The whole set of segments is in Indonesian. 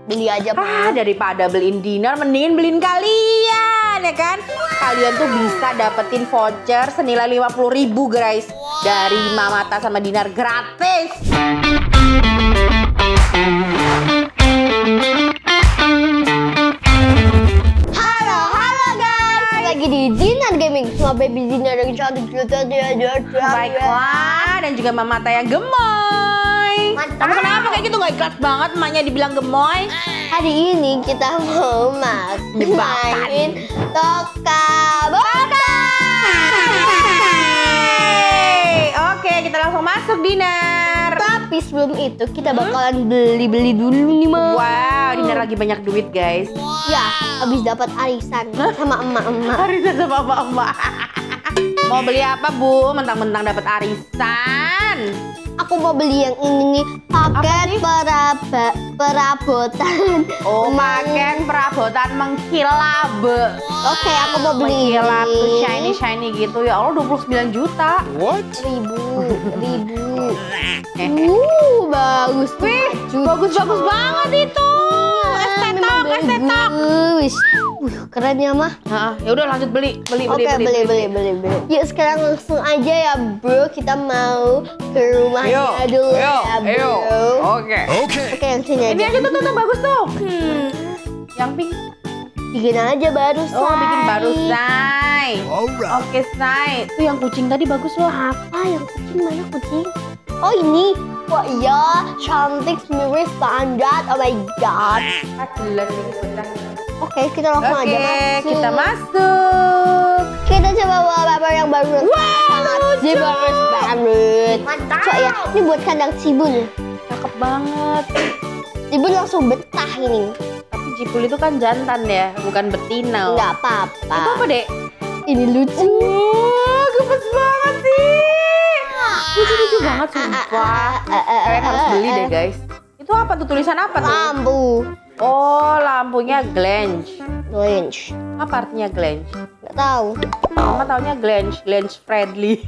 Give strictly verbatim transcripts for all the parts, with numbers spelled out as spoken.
Beli aja, Bu. Ah, daripada beliin dinner, mendingin beliin kalian, ya kan? Kalian tuh bisa dapetin voucher senilai lima puluh ribu, guys. Dari Mamata sama Dinar gratis. Halo, halo guys. Lagi di Dinar Gaming sama baby Dinar yang cantik cantik ya. Baiklah, dan juga Mamata yang gemoy. Mantap. Kamu kenapa kayak gitu? Gak ikhlas banget emaknya dibilang gemoy. Hari ini kita mau main Jebakan. toka boka. Oke, kita langsung masuk Dinar. Tapi sebelum itu kita bakalan beli-beli dulu nih, Mam. Wow, Dinar lagi banyak duit, guys. Ya, habis dapat arisan sama emak-emak. Arisan sama emak-emak. Mau beli apa, Bu? Mentang-mentang dapat arisan. Aku mau beli yang ini nih, paket peraba, perabotan. Oh, Meng- paket perabotan mengkilap. Oke, aku mau beli Mengkilap ini. tuh shiny-shiny gitu. Ya Allah, dua puluh sembilan juta. Ribu, ribu. Uh, bagus. Wih, bagus-bagus banget itu. Estetok, estetok. Bagus. Uh, keren ya, Mah. Nah, ya udah lanjut beli, beli, Oke, beli, beli, beli, beli, beli. Yuk sekarang langsung aja ya, Bro. Kita mau ke rumahnya dulu ya, Bro. Oke. Okay. Oke, yang sini Ini aja. aja tuh, tuh, tuh, bagus tuh. Hmm. Yang pink. Bikin aja baru, Oh, bikin baru, say. Say. Alright. Oke, Say. Tuh yang kucing tadi bagus loh. Apa yang kucing? Mana kucing? Oh, ini. Wah, iya. Cantik, mirip standar. Oh my God. Ah, jelas ini bener. Oke, kita langsung Oke, aja masuk. kita masuk. Kita coba wallpaper yang baru. Sangat bagus banget. Mantap. Cok ya, ini buat kandang Cibul. Cakep banget. Cibul langsung betah ini. Tapi Cipul itu kan jantan ya, bukan betina. Nggak apa-apa. Itu apa, Dek? Ini lucu. Wah, gemes banget sih. Lucu-lucu banget, sumpah. Kalian harus beli deh, guys. Itu apa tuh? Tulisan apa tuh? Lampu. Oh, lampunya Glange. Orange. Apa artinya Glange? Nggak tahu. Mama taunya Glange, Glange friendly.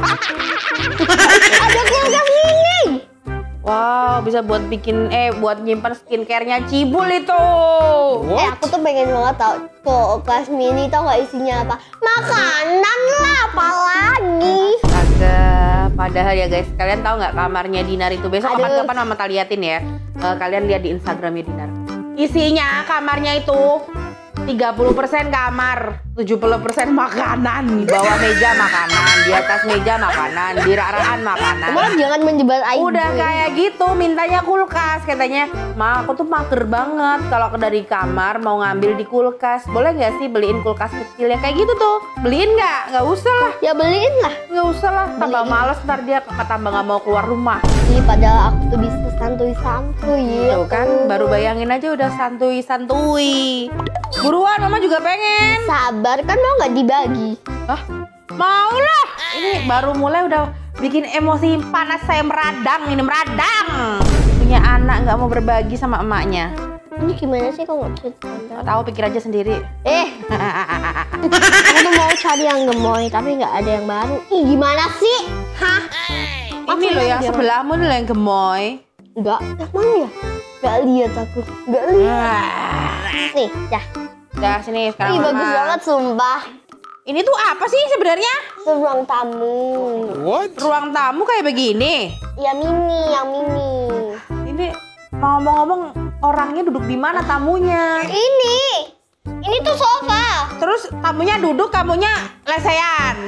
Ada kulkas mini. Wow, bisa buat bikin eh buat nyimpan skincare-nya Cibul itu. Eh, aku tuh pengen banget tau kulkas mini, tau nggak isinya apa? Makanan lah, apalagi. Astaga, padahal ya guys, kalian tahu nggak kamarnya Dinar itu besok Aduh. kapan-kapan Mama tak liatin ya. Eh, kalian lihat di Instagramnya Dinar. Isinya kamarnya itu tiga puluh persen kamar, tujuh puluh persen makanan. Di bawah meja makanan, di atas meja makanan, di rak-rakan makanan. Cuma jangan menjebak air. Udah kayak gitu, mintanya kulkas. Katanya, Ma, aku tuh mager banget kalau dari kamar mau ngambil di kulkas. Boleh nggak sih beliin kulkas kecil yang kayak gitu tuh? Beliin nggak? Nggak usah lah. Ya beliin lah. Nggak usah lah. Tambah Beliin. males ntar dia tambah nggak mau keluar rumah. Ih, padahal aku tuh bisa santuy-santuy. Tuh kan, baru bayangin aja udah santuy-santuy. Buruan, Mama juga pengen. Sabar, kan mau nggak dibagi? Hah? Mau lah. Ini baru mulai udah bikin emosi panas saya meradang. Ini meradang. Punya anak nggak mau berbagi sama emaknya. Ini gimana sih kok nggak bisa disandar? Nggak tahu, pikir aja sendiri. Eh, aku tuh mau cari yang gemoy, tapi nggak ada yang baru. Ih, gimana sih? Hah? Ini loh yang sebelahmu nih loh yang gemoy. Enggak, yang mana ya? Nggak lihat aku, nggak lihat. Nih, dah. Udah sini sekarang Ih, bagus Mama. banget sumpah. Ini tuh apa sih sebenarnya? Itu ruang tamu. What? Ruang tamu kayak begini. Ya mini, yang mini. Ini mau ngomong-ngomong orangnya duduk di mana tamunya? Ini, ini tuh sofa. Terus tamunya duduk, kamunya lesehan.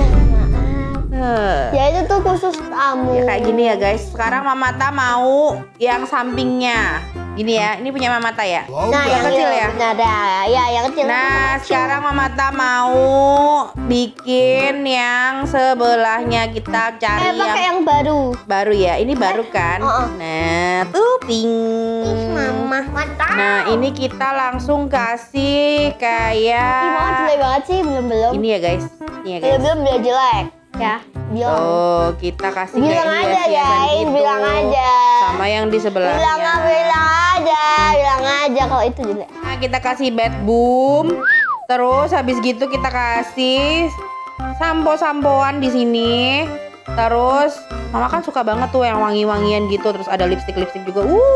Eh, Ya itu tuh khusus tamu. ya kayak gini ya guys. Sekarang Mamata mau yang sampingnya. Gini ya, ini punya Mamata ya. Nah, yang yang kecil ini, ya. Benar ya, ya yang kecil. Nah, sekarang Mamata mau bikin yang sebelahnya. Kita Eh, cari pakai yang yang baru. baru ya. Ini baru kan? oh, oh. Nah, tuh pink. Mama, mantap. Nah, ini kita langsung kasih kayak Ih, Mama jelek banget sih, belum-belum. ini ya guys. Ini ya guys. Belum-belum dia jelek. Ya, bilang. Oh, kita kasih Bilang kayak aja, hias-hiasan guys, gitu. bilang aja. Sama yang di sebelahnya. Bilang aja, bilang aja, bilang aja kalau itu jelek. Nah, kita kasih bed boom. Terus habis gitu kita kasih sampo-sampoan di sini. Terus Mama kan suka banget tuh yang wangi-wangian gitu. Terus ada lipstick-lipstick juga. Uh.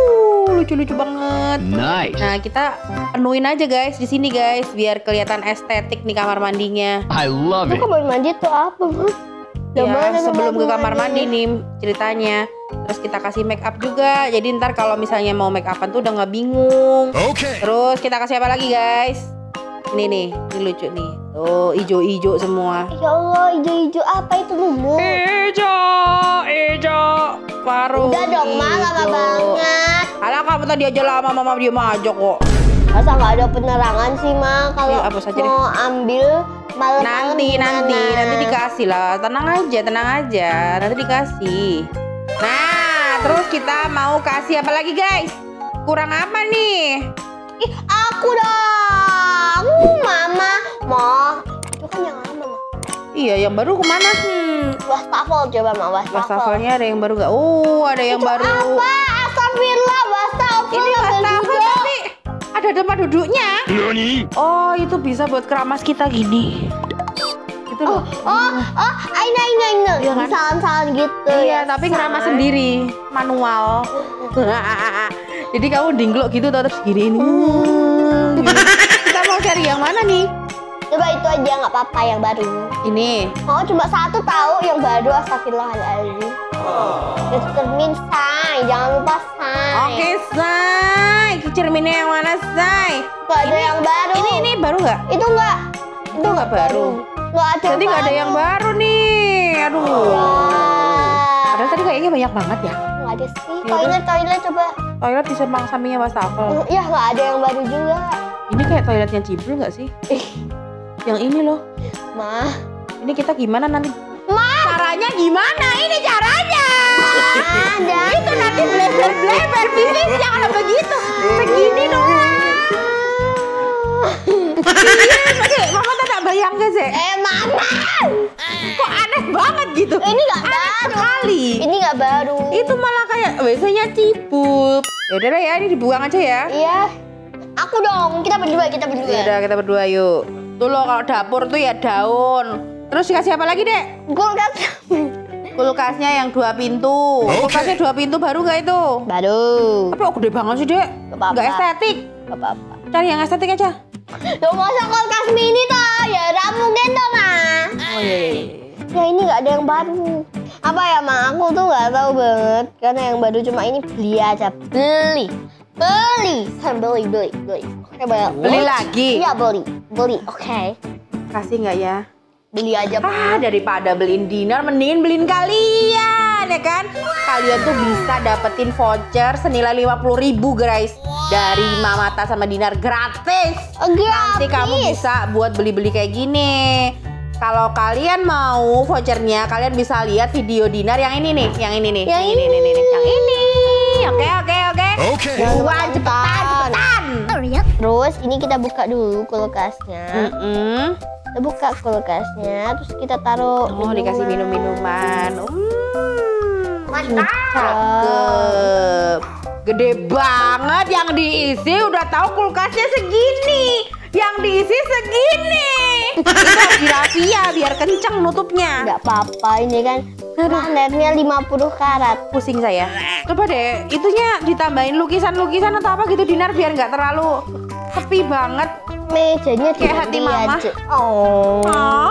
lucu-lucu banget. Nice. Nah, kita penuhin aja guys di sini guys, biar kelihatan estetik nih kamar mandinya. I love Itu it. kamar mandi tuh apa, Bu? Ya, Gimana sebelum ke kamar mandi mandinya? nih ceritanya. Terus kita kasih make up juga. Jadi ntar kalau misalnya mau make upan tuh udah nggak bingung. Oke. Terus kita kasih apa lagi guys? Ini nih, ini lucu nih. Tuh, ijo-ijo semua. Ya Allah, hijau-hijau apa itu, Mumu? Ijo, ijo, baru. Udah dong, Ma, lama banget. Alah, kamu tadi aja lama, mama dia aja kok. Masa nggak ada penerangan sih, Ma? Kalau Ya, apa saja deh. mau ambil malam Nanti, nanti, nanti dikasih lah. Tenang aja, tenang aja. Nanti dikasih. Nah, terus kita mau kasih apa lagi guys? Kurang apa nih? Ih, aku dong. Mama, Ma. Itu kan yang lama, Ma. Iya, yang baru kemana? Hmm. Wastafel coba, Ma. Wastafel. Wastafelnya ada yang baru gak? Oh, ada yang Itu baru. apa? Astagfirullah, wastafel. Ini ada wastafel juga. tapi ada tempat duduknya. Nani? Oh, itu bisa buat keramas kita gini. Gitu Oh, loh. oh, oh, aina, aina, aina. Iya kan? Salan-salan gitu. Iya, ya, tapi keramas San. sendiri, manual. Jadi kamu dinglok gitu terus gini. Kita mau cari yang mana nih? Coba itu aja, nggak apa-apa yang baru. Ini. Oh, cuma satu tahu yang baru. Astagfirullahaladzim. Cermin, Say. Jangan lupa, Say. Oke, Say. Cerminnya yang mana, Say? Nggak ada yang baru. Ini ini baru nggak? Itu nggak. Itu nggak baru. Nggak ada Jadi nggak ada yang baru nih. Aduh. Wah. Padahal tadi kayaknya banyak banget ya. Nggak ada sih. Ya Toilet, toilet coba. Toilet di seberang sampingnya wastafel. Ya nggak ada yang baru juga. Ini kayak toiletnya Cibril nggak sih? Yang ini loh. Ma. Ini kita gimana nanti? Ma. Caranya gimana? Ini caranya. Ada. Itu nanti bleber-bleber pipis jangan begitu. Segini doang. Iya, oke. Mama tak bayang gak sih? Eh, Mama. Kok aneh banget gitu? Ini nggak Aneh baru. sekali. Ini nggak baru. Itu malah kayak biasanya cipup. Ya udah deh ya, ini dibuang aja ya. Iya. Aku dong. Kita berdua, kita berdua. Ya udah kita berdua yuk. Tuh loh kalau dapur tuh ya daun. Terus dikasih apa lagi, Dek? Kulkas. Kulkasnya yang dua pintu. Kulkasnya dua pintu baru gak itu? Baru. Tapi kok gede banget sih, Dek? Gak apa-apa. Gak estetik. Gak apa-apa. Cari yang estetik aja. Loh, masa kulkas mini toh? Ya nggak mungkin toh, Ma. Oh iya, iya. Ya ini nggak ada yang baru. Apa ya, Ma? Aku tuh nggak tahu banget. Karena yang baru cuma ini beli aja. Beli. Beli. Kan beli, beli, beli. Oke, beli. Beli lagi? Iya, beli. Beli, oke. Kasih nggak ya? Beli aja, Ma. Ah, daripada beliin dinner, mendingin beliin kalian, ya kan? Kalian tuh bisa dapetin voucher senilai lima puluh ribu, guys. Dari Mama Ta sama Dinar gratis. Nanti kamu bisa buat beli-beli kayak gini. Kalau kalian mau vouchernya, kalian bisa lihat video Dinar yang ini nih, yang ini nih, Yang ini, ini. nih, nih, yang ini. Oke, oke, oke. Oke. Buruan, cepetan, cepetan. Terus ini kita buka dulu kulkasnya. Mm-mm. Kita buka kulkasnya, terus kita taruh. Oh, dikasih minum-minuman. Hmm. Mantap. Cakep. Gede banget yang diisi, udah tahu kulkasnya segini. Yang diisi segini. Itu harus dirafia biar kenceng nutupnya. Nggak apa-apa, ini kan magnetnya lima puluh karat. Pusing saya. Coba deh, itunya ditambahin lukisan-lukisan atau apa gitu Dinar biar nggak terlalu sepi banget. Mejanya Kayak hati diganti Mama. aja. Oh.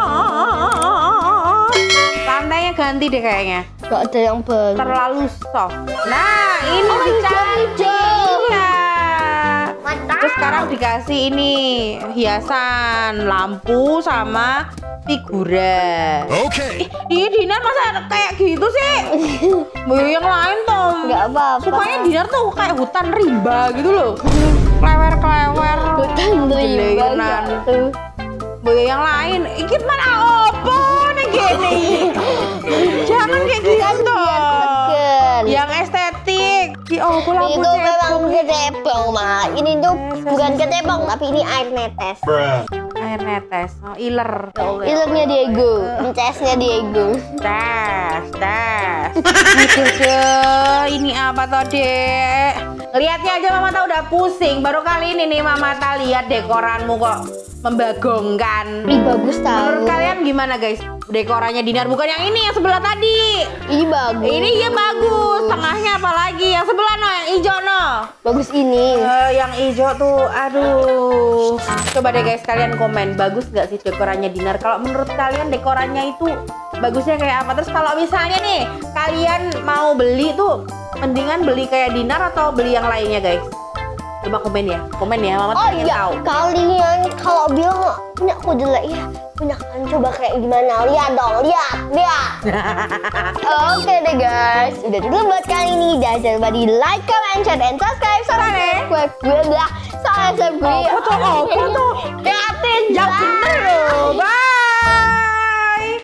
Lantainya ganti deh kayaknya. Gak ada yang baru. Terlalu soft. Nah, ini Oh, dicantik. hijau. Iya. Mantap. Terus sekarang dikasih ini hiasan lampu sama figura. Oke. Ini Dinar masa kayak gitu sih? Mau yang lain toh. Nggak apa-apa. Supaya Dinar tuh kayak hutan rimba gitu loh. Klewer-klewer. Hutan rimba Jelenan. gitu. Boyo yang lain, iki mana opo nih gini. Jangan kayak gitu. Ken. Yang estetik. Ki opo lampu Itu memang cebong. ketebong, Ma. Ini tuh bukan ketebong, tapi ini air netes. Air netes, oh iler. Ilmunya Diego, cesnya Diego. Tes, tes. Aduh, deh. Ini apa toh, Dek? Lihatnya aja Mama Ta udah pusing. Baru kali ini nih Mama Ta lihat dekoranmu kok membagongkan. Ih, bagus tau. Menurut kalian gimana guys? Dekorannya Dinar bukan yang ini, yang sebelah tadi. Ini bagus. Ini ya bagus. Tengahnya apalagi? Yang sebelah no, yang hijau no. Bagus ini. Eh, yang hijau tuh, aduh. Coba deh guys kalian komen, bagus nggak sih dekorannya Dinar? Kalau menurut kalian dekorannya itu bagusnya kayak apa? Terus kalau misalnya nih kalian mau beli tuh, mendingan beli kayak Dinar atau beli yang lainnya guys? Coba komen ya, komen ya, Mama Oh pengen iya, tahu. kalian kalau bilang punya aku jelek ya, punya kan coba kayak gimana? Lihat dong, lihat, lihat. Oke deh guys, udah dulu buat kali ini. Jangan lupa di like, comment, share, dan subscribe. Sampai subscribe gue lah, sampai subscribe. Oh, foto, oh, foto. Kreatif. Ya bener loh, bye.